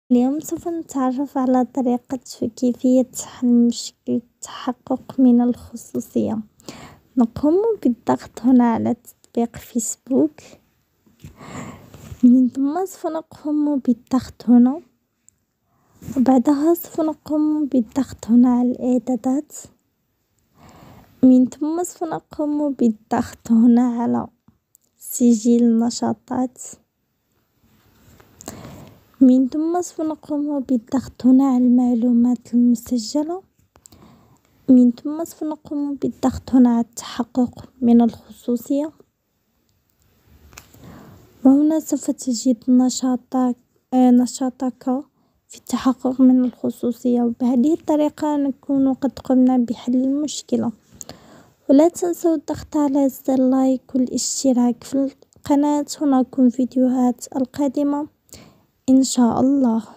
اليوم سوف نتعرف على طريقة كيفية حل مشكلة التحقق من الخصوصية. نقوم بالضغط هنا على تطبيق فيسبوك، من ثم سوف نقوم بالضغط هنا، وبعدها سوف نقوم بالضغط هنا على الإعدادات، من ثم سوف نقوم بالضغط هنا على سجل النشاطات، من ثم سوف نقوم بالضغط هنا على المعلومات المسجلة، من ثم سوف نقوم بالضغط هنا على التحقق من الخصوصية، وهنا سوف تجد نشاطك في التحقق من الخصوصية. وبهذه الطريقة نكون قد قمنا بحل المشكلة. ولا تنسوا الضغط على زر لايك والاشتراك في القناة، هناكم فيديوهات القادمة إن شاء الله.